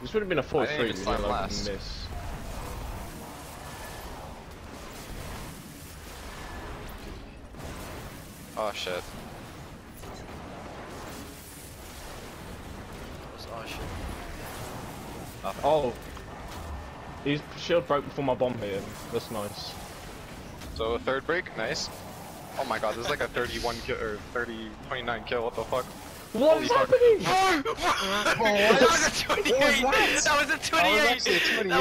This would have been a 4-3. I didn't even You slam know, like last. miss. Oh shit. Oh shit. Nothing. Oh. His shield broke before my bomb hit him. That's nice. So third break, nice. Oh my god, this is like a 31 kill or 29 kill. What the fuck? What is happening? That was a 28! That was a 28!